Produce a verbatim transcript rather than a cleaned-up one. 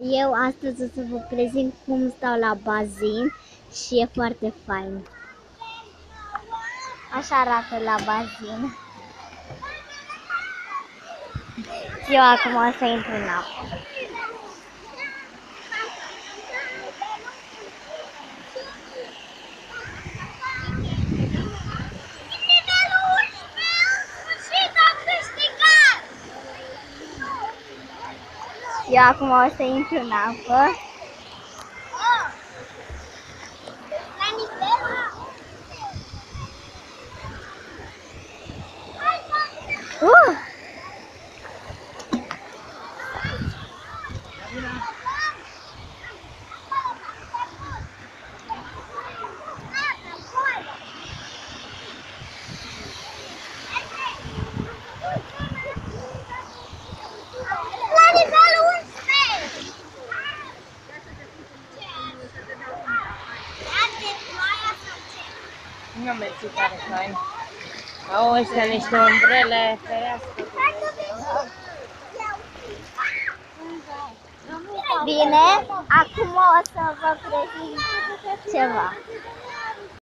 Eu astăzi o să vă prezint cum stau la bazin și e foarte fain. Așa arată la bazin. Eu acum o să intru în apă. Eu acum o să intru în apă. Uh! Nu mersi tare fain. Au ăștia niște umbrele ferească. Bine, acum o să vă prezint ceva.